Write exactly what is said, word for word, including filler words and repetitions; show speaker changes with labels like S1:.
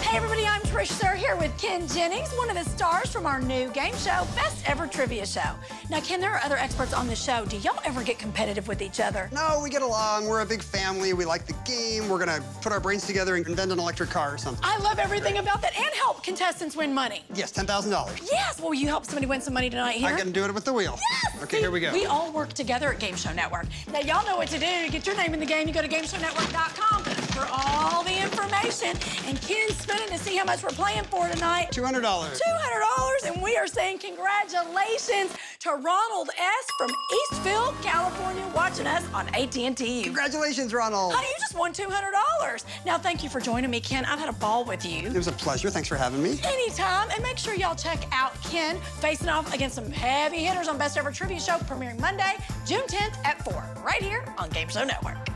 S1: Hey everybody, I'm Trish Suhr here with Ken Jennings, one of the stars from our new game show, Best Ever Trivia Show. Now, Ken, there are other experts on the show. Do y'all ever get competitive with each other?
S2: No, we get along. We're a big family. We like the game. We're gonna put our brains together and invent an electric car or something.
S1: I love everything about that and help contestants win money.
S2: Yes, ten thousand dollars.
S1: Yes, well, will you help somebody win some money tonight here?
S2: I can do it with the wheel.
S1: Yes!
S2: Okay,
S1: See,
S2: here we go.
S1: We all work together at Game Show Network. Now, y'all know what to do to get your name in the game. You go to game show network dot com for all the information. And Ken's spinning to see how much we're playing for tonight.
S2: two hundred dollars.
S1: two hundred dollars, and we are saying congratulations to Ronald S. from Eastville, California, watching us on A T and T.
S2: Congratulations, Ronald.
S1: Honey, you just won two hundred dollars. Now, thank you for joining me, Ken. I've had a ball with you.
S2: It was a pleasure. Thanks for having me.
S1: Anytime, and make sure y'all check out Ken facing off against some heavy hitters on Best Ever Trivia Show, premiering Monday, June tenth at four, right here on Game Show Network.